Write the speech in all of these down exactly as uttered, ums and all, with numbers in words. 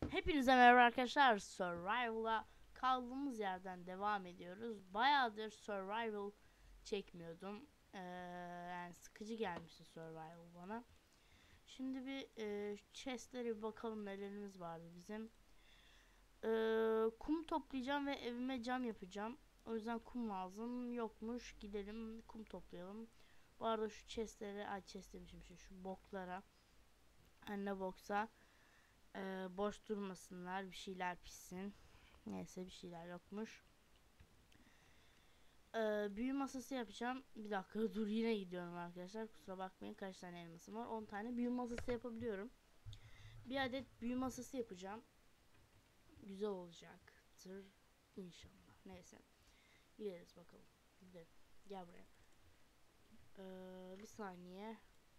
Hepinize merhaba arkadaşlar. Survival'a kaldığımız yerden devam ediyoruz. Bayağıdır survival çekmiyordum. Ee, yani sıkıcı gelmişti survival bana. Şimdi bir e, chestlere bir bakalım nelerimiz vardı bizim. Ee, kum toplayacağım ve evime cam yapacağım. O yüzden kum lazım. Yokmuş. Gidelim kum toplayalım. Bu arada şu chestlere, ay chest demişim şu, şu boklara. Anne boksa. Ee, boş durmasınlar, bir şeyler pişsin. Neyse bir şeyler yokmuş. Ee, büyü masası yapacağım. Bir dakika dur, yine gidiyorum arkadaşlar. Kusura bakmayın, kaç tane elmasım var. on tane büyü masası yapabiliyorum. Bir adet büyü masası yapacağım. Güzel olacaktır inşallah. Neyse. Gideriz bakalım. Gidelim. Gel buraya. Ee, bir saniye.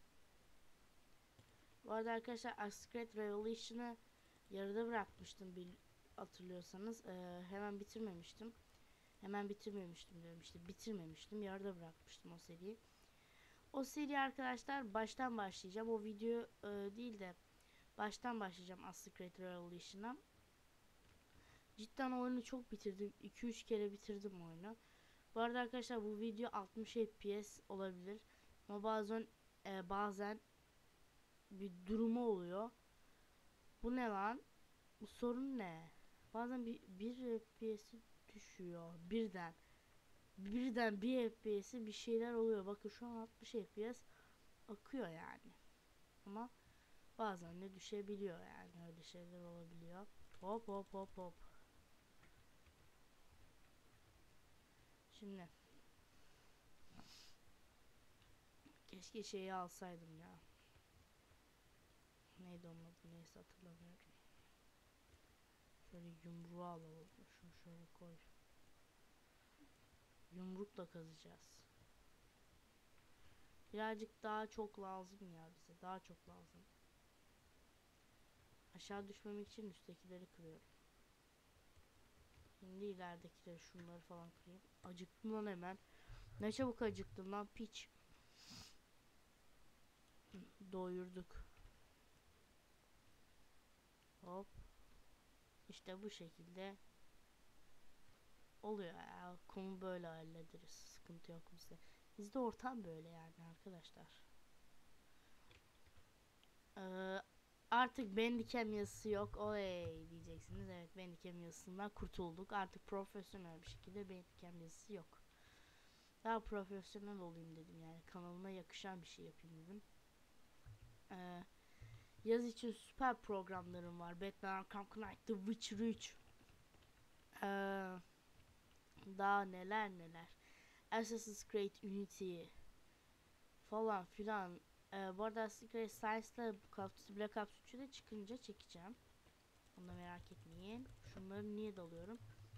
Bu arada arkadaşlar Ascret Revolution'ı yarıda bırakmıştım, bil hatırlıyorsanız. Ee, hemen bitirmemiştim. Hemen bitirmemiştim diyorum işte. Bitirmemiştim. Yarıda bırakmıştım o seriyi. O seri arkadaşlar baştan başlayacağım. O video e, değil de baştan başlayacağım Ascret Revolution'a. Cidden oyunu çok bitirdim. iki üç kere bitirdim oyunu. Bu arada arkadaşlar bu video altmış F P S olabilir. Ama bazen e, bazen bir durumu oluyor. Bu ne lan? Bu sorun ne? Bazen bir, bir F P S'i düşüyor birden. Birden bir F P S'i bir şeyler oluyor. Bakın şu an altmış F P S akıyor yani. Ama bazen de düşebiliyor yani. Öyle şeyler olabiliyor. Hop hop hop hop. Şimdi keşke şeyi alsaydım ya. Neydi onun adı, neyse hatırlamıyorum. Şöyle yumruğu alalım. Şunu şöyle koy. Yumrukla kazacağız. Birazcık daha çok lazım ya bize. Daha çok lazım. Aşağı düşmemek için üsttekileri kırıyorum. Şimdi ileridekileri, şunları falan kırayım. Acıktım lan hemen. Ne çabuk acıktım lan piç. Doyurduk. Hop. İşte bu şekilde oluyor ya. Kumu böyle hallederiz. Sıkıntı yok bizde. Bizde ortam böyle yani arkadaşlar. Ee, artık Bandicam yazısı yok. Oley diyeceksiniz. Evet, Bandicam yazısından kurtulduk. Artık profesyonel bir şekilde Bandicam yazısı yok. Daha profesyonel olayım dedim yani. Kanalıma yakışan bir şey yapayım dedim. Ee, yaz için süper programlarım var. Batman Arkham Knight, The Witcher üç. Ee, daha neler neler. Assassin's Creed Unity falan filan. Ee, bu arada Assassin's Creed Science'la Black Ops üçü de çıkınca çekeceğim. Onu da merak etmeyin. Şunları niye dalıyorum?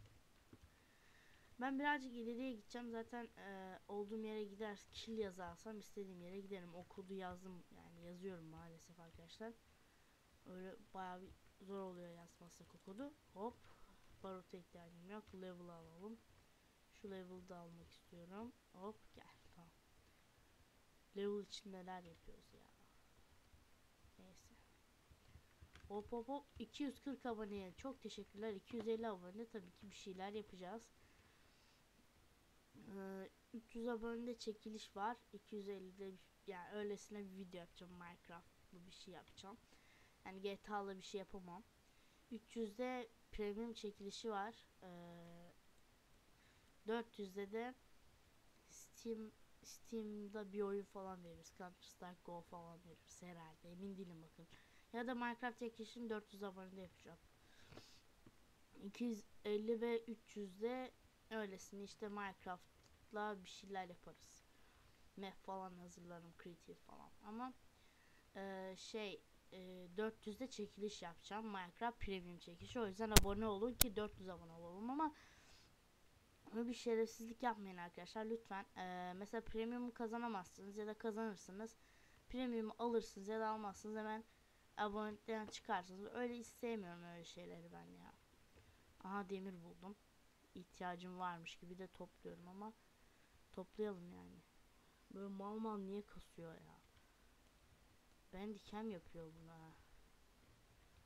Ben birazcık ileriye gideceğim. Zaten e, olduğum yere gider kill yazarsam istediğim yere giderim. O kodu yazdım yani, yazıyorum maalesef arkadaşlar. Öyle bayağı bir zor oluyor yazması o kodu. Hop. Barut'a ihtiyacım yok. Level alalım. Şu level'da almak istiyorum. Hop gel. Tamam. Level için neler yapıyoruz ya. Neyse. Hop hop hop. iki yüz kırk aboneye çok teşekkürler. iki yüz elli abone tabii ki bir şeyler yapacağız. Ee, üç yüz abonede çekiliş var. iki yüz ellide yani öylesine bir video yapacağım. Minecraft'lı bir şey yapacağım. Yani G T A'lı bir şey yapamam. üç yüzde premium çekilişi var. Ee, dört yüzde de Steam Steam'da bir oyun falan veririz. Counter Strike Go falan veririz herhalde. Emin değilim bakın. Ya da Minecraft çekilişini dört yüz abonede yapacağım. iki yüz elli ve üç yüzde öylesine işte Minecraft'la bir şeyler yaparız. Map falan hazırlarım, creative falan. Ama e, şey e, dört yüzde çekiliş yapacağım. Minecraft Premium çekilişi. O yüzden abone olun ki dört yüz abone olalım ama bir şerefsizlik yapmayın arkadaşlar lütfen. Ee, mesela premium kazanamazsınız ya da kazanırsınız. Premium alırsınız ya da almazsınız, hemen abonelikten çıkarsınız. Öyle istemiyorum öyle şeyleri ben ya. Aha, demir buldum. İhtiyacım varmış gibi de topluyorum ama toplayalım yani. Böyle mal mal niye kasıyor ya? Ben dikem yapıyor buna.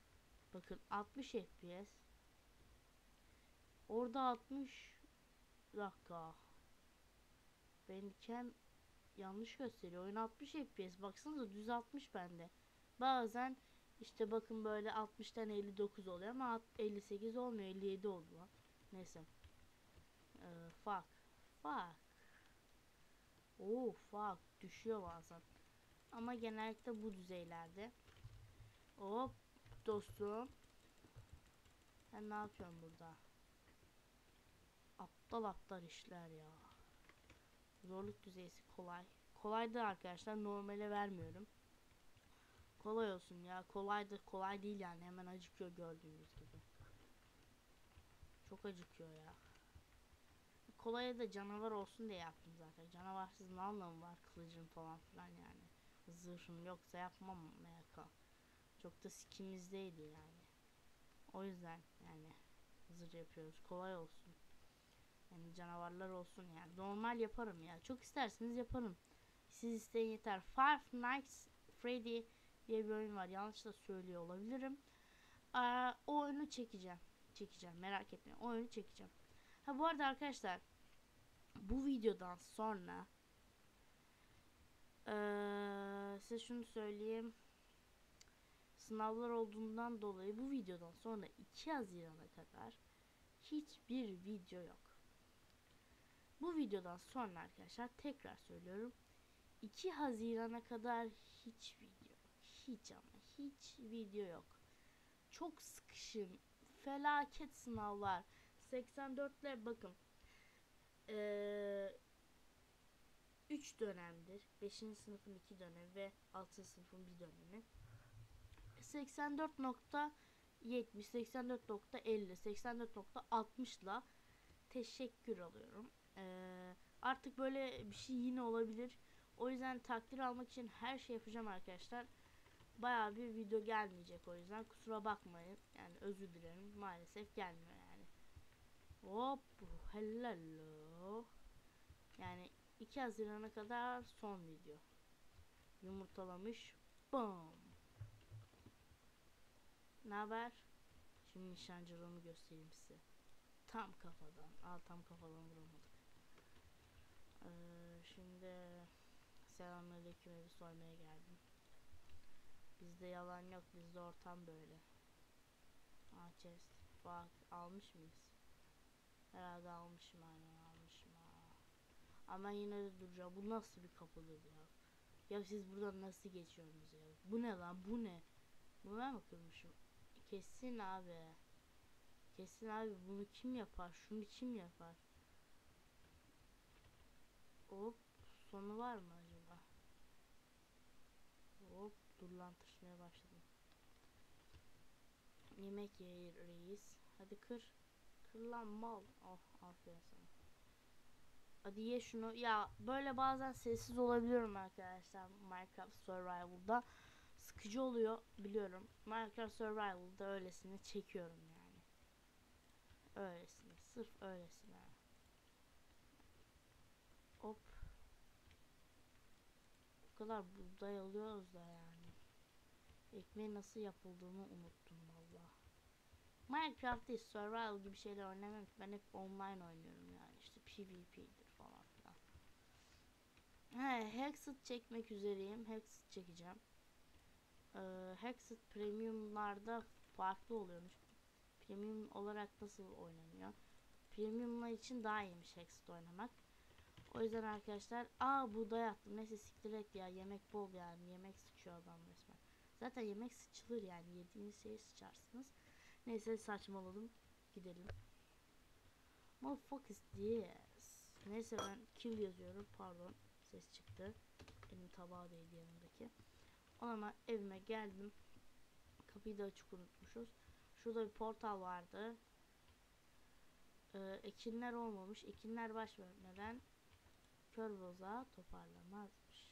Bakın altmış F P S. Orada altmış. Bir dakika. Bandicam yanlış gösteriyor. Oyun altmış F P S. Baksanıza düz altmış bende. Bazen işte bakın böyle altmıştan elli dokuz oluyor ama elli sekiz olmuyor. elli yedi oldu lan. Neyse. Ee, fuck. Fuck. Oo fuck. Düşüyor bazen. Ama genellikle bu düzeylerde. Hop dostum. Ben ne yapıyorum burada? Aptal aptal işler ya. Zorluk düzeysi kolay. Kolay da arkadaşlar, normale vermiyorum. Kolay olsun ya. Kolay da kolay değil yani. Hemen acıkıyor gördüğünüz gibi. Çok acıkıyor ya. Kolaya da canavar olsun diye yaptım zaten. Canavarsız ne anlamı var kılıcın falan filan yani. Zırhım yoksa yapmam M K. Çok da sikimizdeydi yani. O yüzden yani zırh yapıyoruz. Kolay olsun. Yani canavarlar olsun yani. Normal yaparım ya. Çok isterseniz yaparım. Siz isteyin yeter. Five Nights Freddy diye bir oyun var. Yanlış da söylüyor olabilirim. Aa, o oyunu çekeceğim. Çekeceğim. Merak etmeyin. O oyunu çekeceğim. Ha bu arada arkadaşlar, bu videodan sonra ee, size şunu söyleyeyim. Sınavlar olduğundan dolayı bu videodan sonra iki Haziran'a kadar hiçbir video yok. Bu videodan sonra arkadaşlar tekrar söylüyorum. iki Haziran'a kadar hiç video yok. Hiç ama hiç video yok. Çok sıkışım. Felaket sınavlar. seksen dörtle bakın. Ee, üç dönemdir. beşinci sınıfın iki dönemi ve altıncı sınıfın bir dönemi. seksen dört nokta yetmiş, seksen dört nokta elli, seksen dört nokta altmışla teşekkür alıyorum. Ee, artık böyle bir şey yine olabilir. O yüzden takdir almak için her şey yapacağım arkadaşlar. Bayağı bir video gelmeyecek, o yüzden kusura bakmayın. Yani özür dilerim. Maalesef gelmiyor yani. Hop, hello. Yani iki Haziran'a kadar son video. Yumurtalamış. Bam. Ne haber? Şimdi nişancılığımı göstereyim size. Tam kafadan. Aa, tam kafadan vuramadık. Ee, şimdi selamünaleyküm, evi soymaya geldim. Bizde yalan yok. Bizde ortam böyle. Aa, chest. Bak, almış mıyız? Herhalde almışım, aynen almışım. Aa. Ama yine de duracağım. Bu nasıl bir kapıdır ya? Ya siz buradan nasıl geçiyorsunuz ya? Bu ne lan? Bu ne? Bunu ben mi kırmışım? Kesin abi. Kesin abi, bunu kim yapar? Şunu kim yapar? Hop, sonu var mı acaba? Hop, dur lan, tırışmaya başladım. Yemek ye reis. Hadi kır. Kır lan mal. Oh, aferin sana. Hadi ye şunu. Ya böyle bazen sessiz olabiliyorum arkadaşlar Minecraft Survival'da. Sıkıcı oluyor biliyorum. Minecraft Survival'da öylesine çekiyorum yani. Öylesine. Sırf öylesine. Hop. O kadar buğday alıyoruz da yani. Ekmeği nasıl yapıldığını unuttum valla. Minecraft değil, Survival gibi şeyler oynamıyorum. Ben hep online oynuyorum yani. İşte PvP'dir falan filan. He, Hexed çekmek üzereyim. Hexed çekeceğim. Ee, Hexed Premium'larda farklı oluyormuş. Premium olarak nasıl oynanıyor? Premium'lar için daha iyiymiş Hexed oynamak. O yüzden arkadaşlar, aa buğday attım. Neyse siktir et ya, yemek bol yani. Yemek sıçıyor adam resmen. Zaten yemek sıçılır yani. Yediğiniz şeyi sıçarsınız. Neyse, saçmaladım. Gidelim. Motherfuck is this? Neyse, ben kill yazıyorum. Pardon. Ses çıktı. Elim tabağa değdi yanımdaki. O zaman evime geldim. Kapıyı da açık unutmuşuz. Şurada bir portal vardı. Ee, ekinler olmamış. Ekinler baş vermeden kör boza toparlamazmış.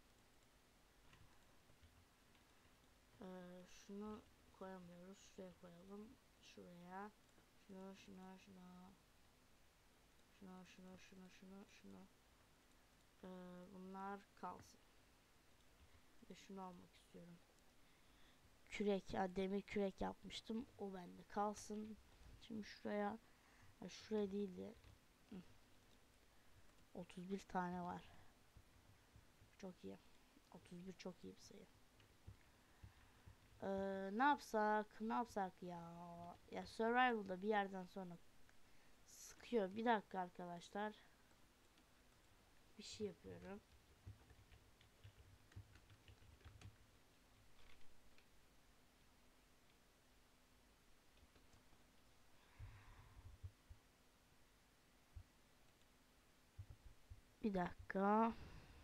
Ee, şunu koyamıyoruz. Şuraya koyalım. Şuraya. Şunu, şunu, şunu. Şunu, şunu, şunu, şunu, şunu. Ee, bunlar kalsın. Ve şunu almak istiyorum. kürek, ya demir kürek yapmıştım. O bende kalsın. Şimdi şuraya, ya şuraya değil de otuz bir tane var. Çok iyi. otuz bir çok iyi bir sayı. Ee, ne yapsak? Ne yapsak ya? Ya Survival'da bir yerden sonra sıkıyor. Bir dakika arkadaşlar. Bir şey yapıyorum. Bir dakika.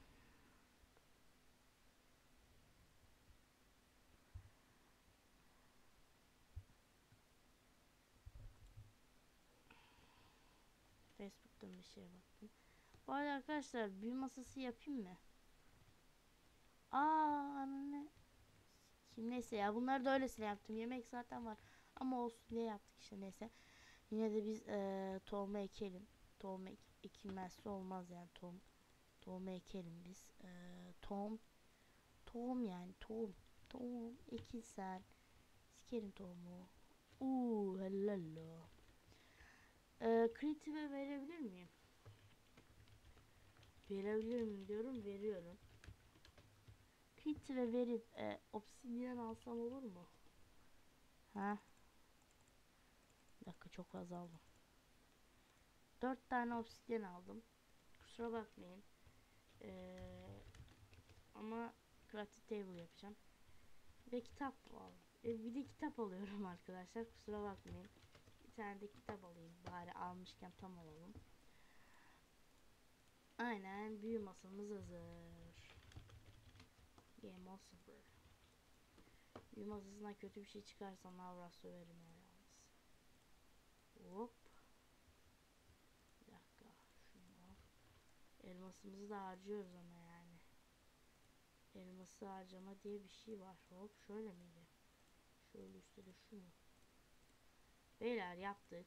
Facebook'tan bir şeye baktım. Bu arada arkadaşlar büyü masası yapayım mı? Aa ne? Kim neyse ya, bunları da öylesine yaptım. Yemek zaten var. Ama olsun diye yaptık işte, neyse. Yine de biz ee, tohumu ekelim. Tohum ek ekilmezse olmaz yani, tohum. Tohumu ekelim biz. Ee, tohum. Tohum yani tohum. Tohum ekilsen. Sikerim tohumu. Uuu helalo. Ee, Creative'e verebilir miyim? Verebilir miyim diyorum, veriyorum. Creative'e verip e, obsidian alsam olur mu? Ha? Bir dakika, çok fazla aldım. Dört tane obsidian aldım. Kusura bakmayın. Ee, ama crafting table yapacağım. Ve kitap aldım. E, bir de kitap alıyorum arkadaşlar. Kusura bakmayın. Bir tane de kitap alayım. Bari almışken tam alalım. Aynen, büyü masamız hazır. Game of sıfır. Büyü masasından kötü bir şey çıkarsa navras söverim ya yalnız. Hop. Bir dakika. Şunu. Elmasımızı da harcıyoruz ama yani. Elması harcama diye bir şey var. Hop, şöyle miydi? Şöyle üstte de şu mu? Beyler yaptık.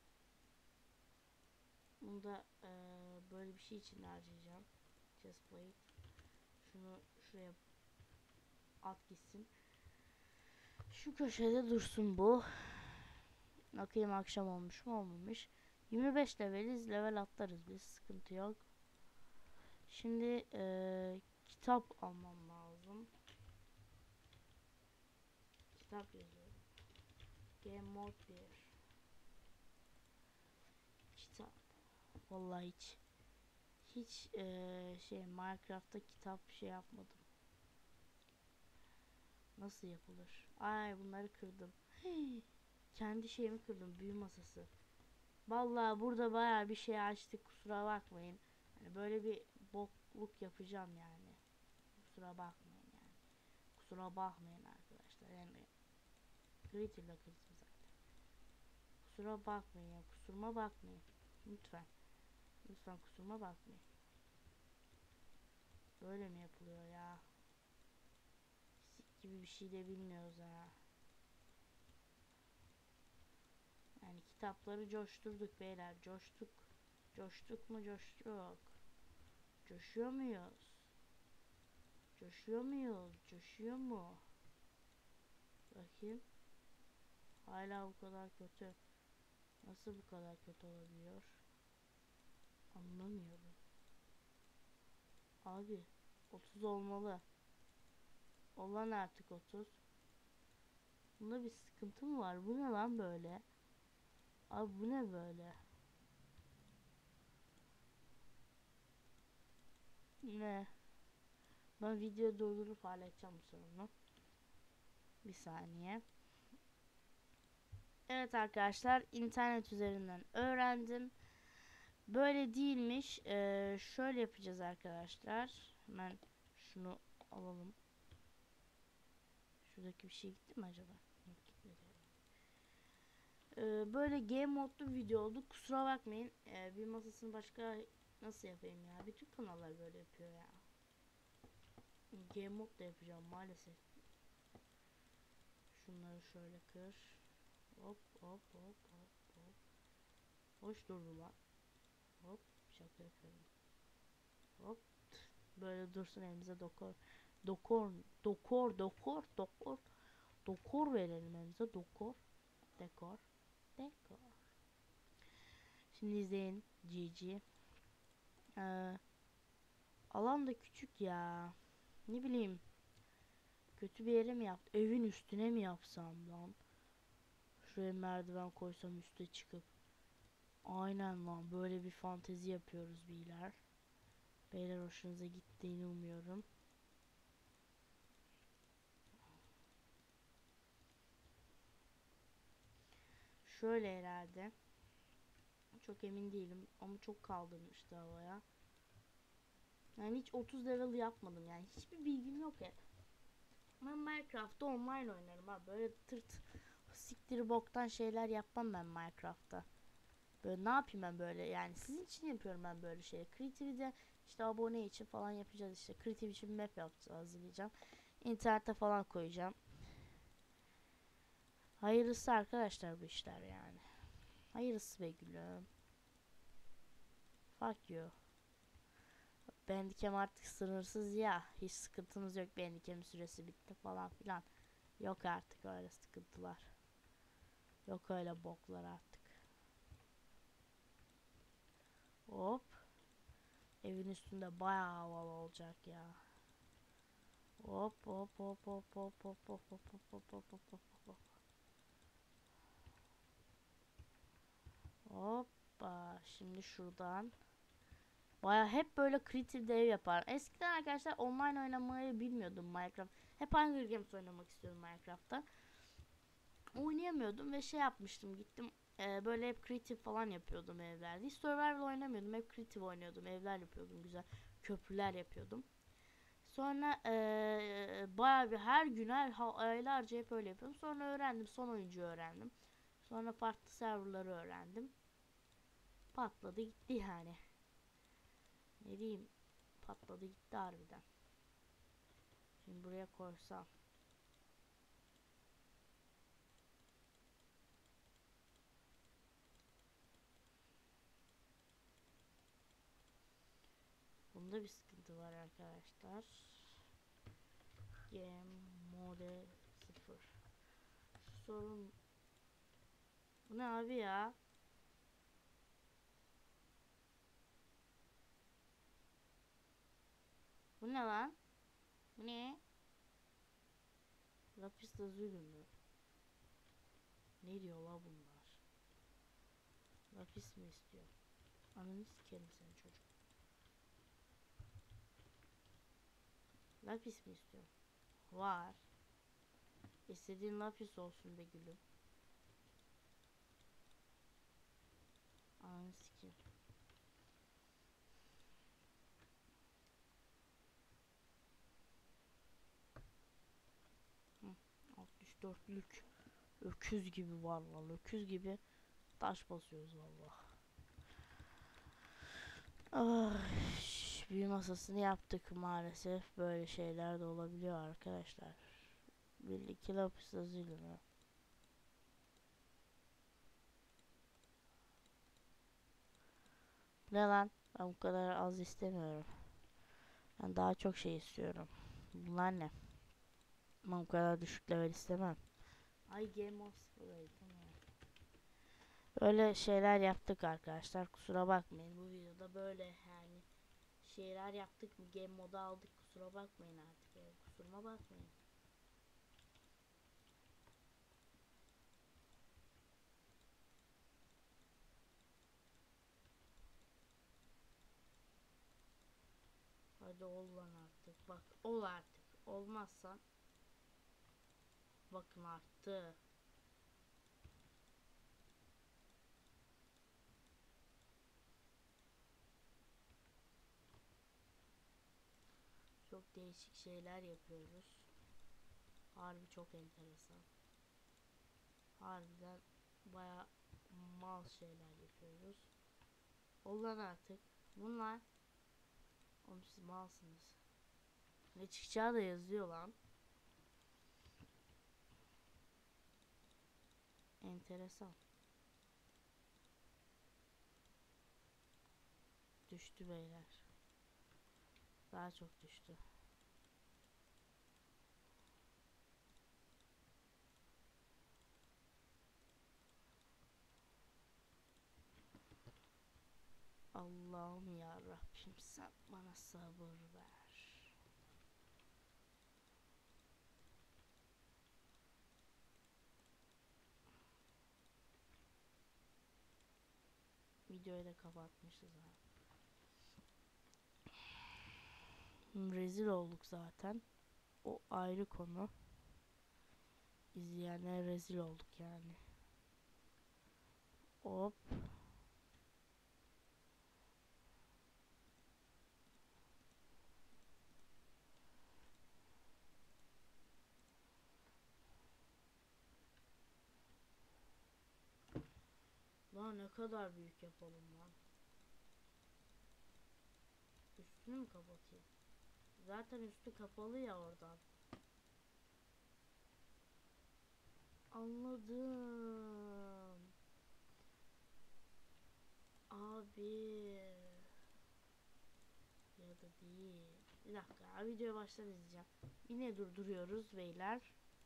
Bunu da e, böyle bir şey için harcayacağım. Chest plate. Şunu şuraya at gitsin. Şu köşede dursun bu. Bakayım akşam olmuş mu, olmamış. yirmi beş leveliz. Level atlarız biz. Sıkıntı yok. Şimdi e, kitap almam lazım. Kitap yazıyorum. Game Mode bir. Kitap. Vallahi hiç hiç e, şey Minecraft'ta kitap şey yapmadım. Nasıl yapılır? Ay, bunları kırdım. Hii, kendi şeyimi kırdım, büyü masası. Vallahi burada bayağı bir şey açtık, kusura bakmayın. Hani böyle bir bokluk yapacağım yani. Kusura bakmayın yani. Kusura bakmayın arkadaşlar. Yani Gritter'la kırdım zaten. Kusura bakmayın ya. Kusuruma bakmayın. Lütfen. Lütfen kusuruma bakmayın. Böyle mi yapılıyor ya? Sik gibi bir şey de bilmiyoruz ha. Yani kitapları coşturduk beyler. Coştuk. Coştuk mu, coştuk. Coşuyor muyuz? Coşuyor muyuz? Coşuyor mu? Bakayım. Hala bu kadar kötü. Nasıl bu kadar kötü olabiliyor? Anlamıyorum. Abi otuz olmalı. Olan artık otuz. Bunda bir sıkıntı mı var? Bu ne lan böyle? Abi bu ne böyle? Ne? Ben video durdurup halledeceğim bu sorunu. Bir saniye. Evet arkadaşlar, internet üzerinden öğrendim. Böyle değilmiş. Ee, şöyle yapacağız arkadaşlar. Hemen şunu alalım. Şuradaki bir şey gitti mi acaba? Yok, gitmedi. Ee, böyle game modlu video oldu. Kusura bakmayın. Ee, bir masasını başka nasıl yapayım ya? Bütün kanallar böyle yapıyor ya. Game mod da yapacağım maalesef. Şunları şöyle kır. Hop hop hop hop hop. Hoş durdu lan. Hop, şaka yapıyorum. Hop. Böyle dursun, elimize dokor. Dokor, dokor, dokor, dokor. Dokor verelim elimize. Dokor. Dekor. Dekor. Şimdi izleyin. G G. Ee, alan da küçük ya. Ne bileyim. Kötü bir yere mi yaptım? Evin üstüne mi yapsam lan? Şuraya merdiven koysam üste çıkıp. Aynen lan. Böyle bir fantezi yapıyoruz beyler. Beyler hoşunuza gittiğini umuyorum. Şöyle herhalde. Çok emin değilim ama çok kaldırmıştı havaya. Yani hiç otuz level yapmadım yani. Hiçbir bilgim yok hep. Ben Minecraft'ta online oynarım abi. Böyle tırt siktir boktan şeyler yapmam ben Minecraft'ta. Böyle ne yapayım ben böyle yani sizin için yapıyorum ben böyle şeyleri. Creative'de işte abone için falan yapacağız işte. Creative için map yapacağız, hazırlayacağım. İnternete falan koyacağım. Hayırlısı arkadaşlar bu işler yani. Hayırlısı be gülüm. Fuck you. Bandicam artık sınırsız ya. Hiç sıkıntımız yok. Bandicam'in süresi bitti falan filan. Yok artık öyle sıkıntılar. Yok öyle boklar artık. Hop. Evin üstünde bayağı havalı olacak ya. Hop hop hop hop hop hop hop hop hop hop hop hop hop hop. Hoppa. Şimdi şuradan. Baya hep böyle creative ev yapar. Eskiden arkadaşlar online oynamayı bilmiyordum Minecraft. Hep Hunger Games oynamak istiyordum Minecraft'ta. Oynayamıyordum ve şey yapmıştım gittim. E, böyle hep creative falan yapıyordum evlerde. Hiç survival oynamıyordum. Hep creative oynuyordum. Evler yapıyordum güzel. Köprüler yapıyordum. Sonra ee, bayağı bir her gün her aylarca hep öyle yapıyorum. Sonra öğrendim. Son oyuncu öğrendim. Sonra farklı serverları öğrendim. Patladı gitti yani. Ne diyeyim? Patladı gitti harbiden. Şimdi buraya koysam. Bunda bir sıkıntı var arkadaşlar. Game mode sıfır. Şu sorun. Bu ne abi ya? Bu ne lan? Bu ne? Lapis lazuli mü? Ne diyor la bunlar? Lapis mi istiyor? Ananı sikerim seni çocuk. Lapis mi istiyorsun? Var. İstediğin lapis olsun be gülüm. Ananı sikeyim. altmış dörtlük öküz gibi vallahi öküz gibi taş basıyoruz vallahi. Ay, büyü masasını yaptık maalesef. Böyle şeyler de olabiliyor arkadaşlar. Bir iki lapis lazuli mi? Ne lan? Ben bu kadar az istemiyorum. Ben daha çok şey istiyorum. Bunlar ne? Ben bu kadar düşük level istemem. Ay Game of Thrones tamam. Böyle şeyler yaptık arkadaşlar. Kusura bakmayın bu videoda böyle yani şeyler yaptık mı game modu aldık kusura bakmayın artık yani kusuruma bakmayın. Hadi ol lan artık bak ol artık olmazsan bakın arttı. Çok değişik şeyler yapıyoruz. Harbi çok enteresan. Harbiden baya mal şeyler yapıyoruz. Ol lan artık. Bunlar oğlum siz malsınız. Ne çıkacağı da yazıyor lan. Enteresan. Düştü beyler. Daha çok düştü. Allah'ım ya Rabbim, sen bana sabır ver. Videoyu da kapatmışız ha. Rezil olduk zaten. O ayrı konu. İzleyenlere rezil olduk yani. Hop. Lan ne kadar büyük yapalım lan. Üstünü mü kapatayım? Zaten üstü kapalı ya oradan. Anladım. Abi. Ya da değil. Bir dakika, videoya baştan izleyeceğim. Yine durduruyoruz beyler.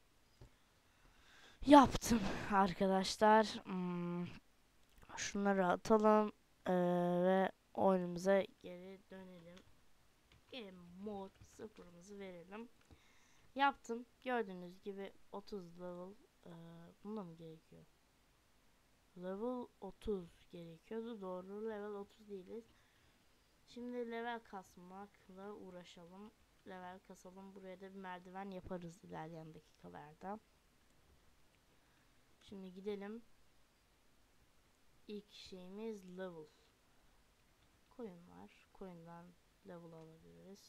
Yaptım arkadaşlar. Hmm. Şunları atalım. Ee, ve oyunumuza geri dönelim. Game mod sıfırımızı verelim. Yaptım. Gördüğünüz gibi otuz level. Ee, bunda mı gerekiyor? Level otuz gerekiyordu. Doğru, level otuz değiliz. Şimdi level kasmakla uğraşalım. Level kasalım. Buraya da bir merdiven yaparız ilerleyen dakikalarda. Şimdi gidelim. İlk şeyimiz level. Koyun var. Koyundan level alabiliriz.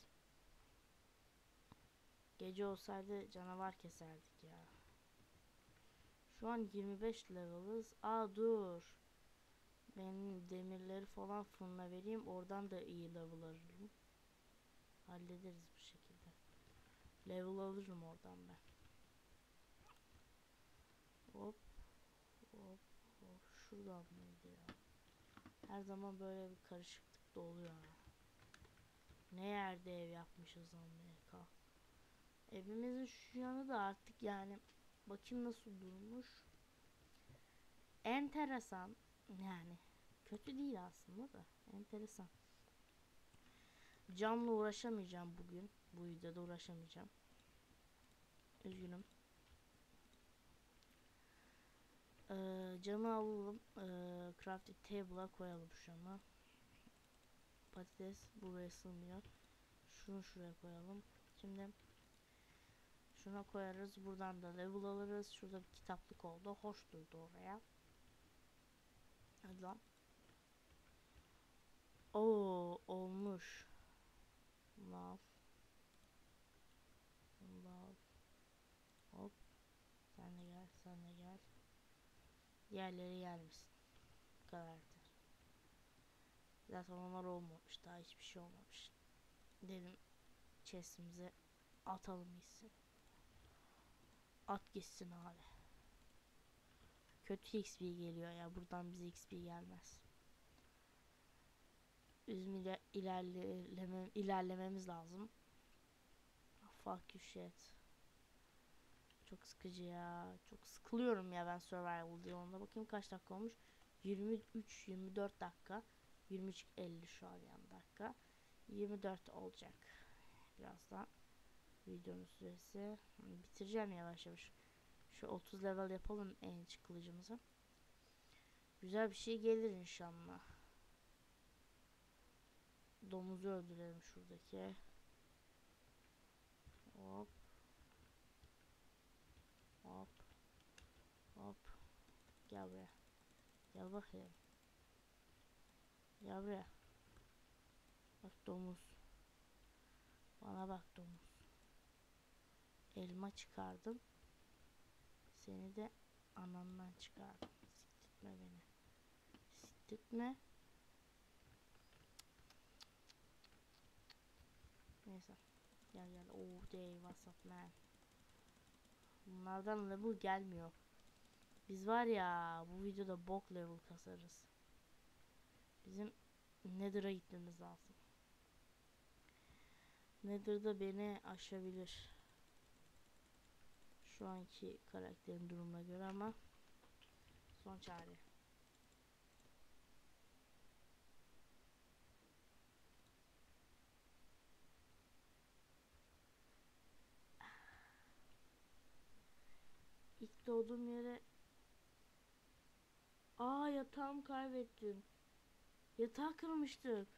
Gece olsaydı canavar keserdik ya. Şu an yirmi beş level'ız. Aa dur. Benim demirleri falan fırına vereyim. Oradan da iyi level alırım. Hallederiz bu şekilde. Level alırım oradan ben. Hop. Hop. Hop. Şuradan mıydı ya? Her zaman böyle bir karışıklık da oluyor ha. Ne yerde ev yapmışız Amerika. Evimizin şu yanı da artık yani bakayım nasıl durmuş. Enteresan yani. Kötü değil aslında da. Enteresan. Camla uğraşamayacağım bugün. Bu videoda uğraşamayacağım. Üzgünüm. Ee, camı alalım. Ee, crafting table'a koyalım şunu. Patates buraya sığmıyor. Şunu şuraya koyalım. Şimdi şuna koyarız. Buradan da level alırız. Şurada bir kitaplık oldu. Hoş durdu oraya. Hadi lan. Oo, olmuş. Bunu al. Bunu da al. Hop. Sen de gel. Sen de gel. Diğerleri gelmesin. Bu kadardı. Zaten onlar olmamış. Daha hiçbir şey olmamış. Dedim chest'imize atalım gitsin. At gitsin abi. Kötü X P geliyor ya. Buradan bize X P gelmez. Bizim iler ilerleme ilerlememiz lazım. Fuck you shit. Çok sıkıcı ya. Çok sıkılıyorum ya ben survival diyorumda. Bakayım kaç dakika olmuş. yirmi üç yirmi dört dakika. yirmi üç elli şu an yan dakika. yirmi dört olacak. Birazdan videonun süresi. Bitireceğim yavaş yavaş. Şu otuz level yapalım en iç kılıcımızı. Güzel bir şey gelir inşallah. Domuzu öldürelim şuradaki. Hop. Hop. Hop. Gel buraya. Gel bakayım. Gel buraya. Bak domuz. Bana bak domuz. Elma çıkardım. Seni de anandan çıkardım. Siktirtme beni. Siktirtme. Neyse. Gel gel. Oh day what's up man. Bunlardan level gelmiyor. Biz var ya bu videoda bok level kasarız. Bizim Nether'a gitmemiz lazım. Nether'da beni aşabilir. Şu anki karakterin durumuna göre ama son çare. İlk doğduğum yere... Aa, yatağımı kaybettim. Yatağı kırmıştık.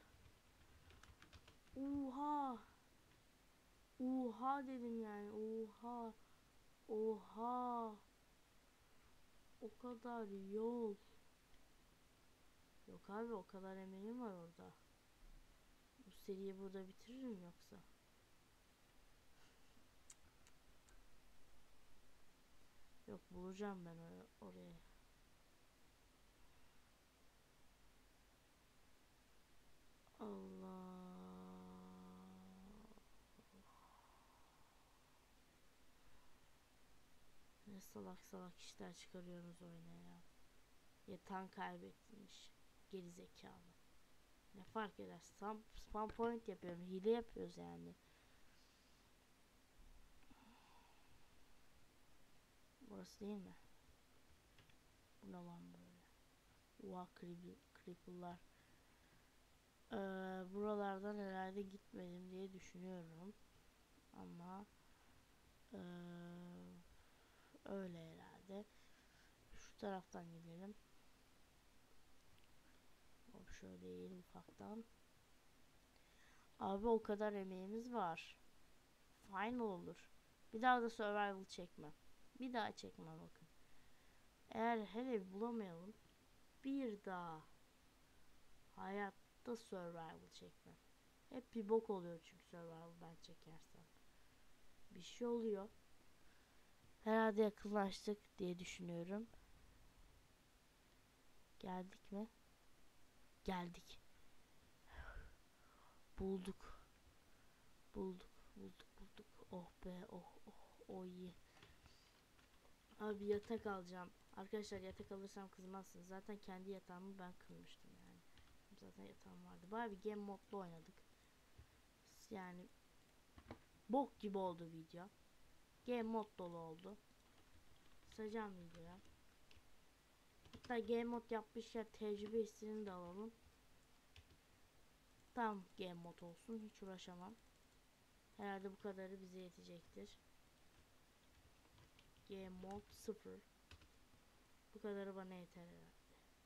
Oha. Oha dedim yani. Oha. Oha. O kadar yol. Yok abi, o kadar emeğim var orada. Bu seriyi burada bitiririm yoksa. Yok, bulacağım ben or orayı. Allah. Ne salak salak işler çıkarıyorsunuz oyuna ya. Yatan kaybetmiş. Geri zekalı. Ne fark eder? Spam, spam point yapıyorum. Hile yapıyoruz yani. Burası değil mi? Bu ne lan böyle? Oha, creepy'lar. Ee, buralardan herhalde gitmedim diye düşünüyorum. Ama ee, öyle herhalde. Şu taraftan gidelim. Hop, şöyle eğelim ufaktan. Abi, o kadar emeğimiz var. Final olur. Bir daha da survival çekmem. Bir daha çekmem bakın. Eğer hele bulamayalım, bir daha hayatta survival çekmem. Hep bir bok oluyor çünkü survival ben çekersem. Bir şey oluyor. Herhalde yakınlaştık diye düşünüyorum. Geldik mi? Geldik. Bulduk. Bulduk. Bulduk. Bulduk. Oh be. Oh. Oh. Oh iyi. Abi, yatak alacağım. Arkadaşlar, yatak alırsam kızmazsınız. Zaten kendi yatağımı ben kırmıştım yani. Zaten yatağım vardı. Baya bir game modlu oynadık. Yani bok gibi oldu video. Game mod dolu oldu. Sayacağım videoya. Hatta game mod yapmışken tecrübe hissini de alalım. Tam game mod olsun. Hiç uğraşamam. Herhalde bu kadarı bize yetecektir. Game mod sıfır. Bu kadarı bana yeter herhalde.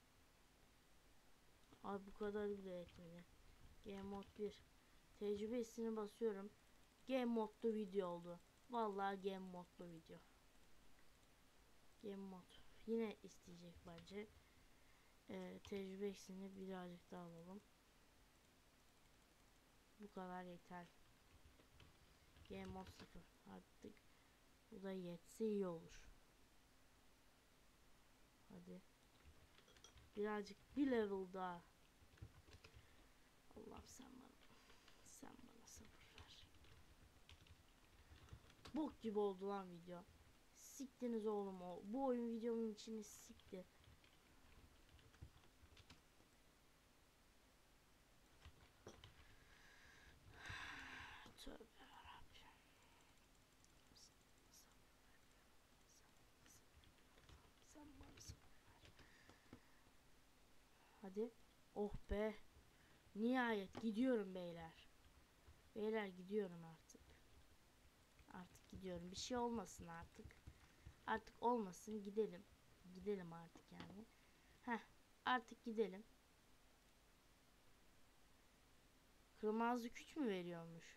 Abi, bu kadar bile yetmedi. Game mod bir. Tecrübe hissini basıyorum. Game modlu video oldu. Vallahi game modlu video. Game mod. Yine isteyecek bence. Ee, tecrübe hissini birazcık daha alalım. Bu kadar yeter. Game mod sıfır. Artık bu da yetse iyi olur. Hadi. Birazcık bir level daha. Allah'ım, sen bana sen bana sabır ver. Bok gibi oldu lan video. Siktiniz oğlum o. Bu oyun videomun içini sikti. Tövbe yarabbim. Sen bana sabır ver. Hadi. Oh be. Nihayet gidiyorum beyler. Beyler, gidiyorum artık. Artık gidiyorum. Bir şey olmasın artık. Artık olmasın, gidelim. Gidelim artık yani. Heh, artık gidelim. Kırmızı güç mü veriyormuş?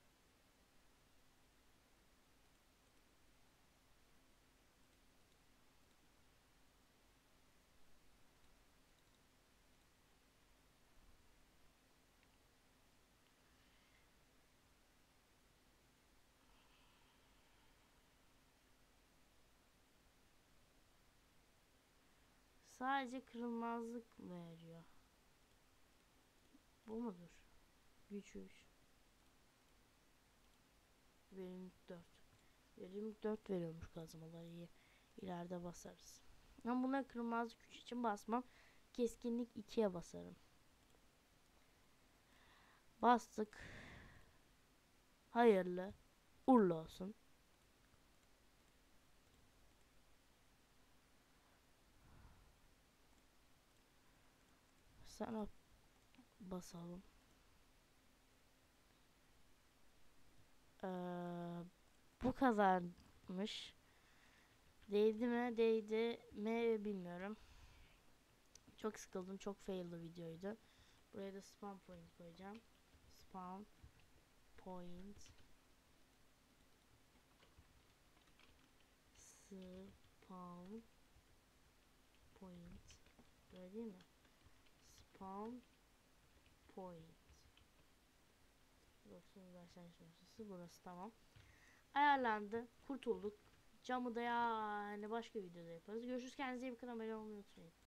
Sadece kırılmazlık veriyor. Bu mudur? Güç üç. Verimlilik dört. Verimlilik dört veriyormuş kazmaları, iyi. İleride basarız. Ben buna kırılmazlık güç için basmam. Keskinlik ikiye basarım. Bastık. Hayırlı uğurlu olsun. Sana basalım. Ee, bu kadarmış. Değdi mi? Değdi mi bilmiyorum. Çok sıkıldım. Çok fail'lı videoydu. Buraya da spawn point koyacağım. Spawn point spawn point böyle değil mi? Spawn point doksan başlangıç noktası burası, tamam. Ayarlandı. Kurtulduk. Camı da yani başka videoda yaparız. Görüşürüz. Kendinize iyi bakın. Abone olmayı unutmayın.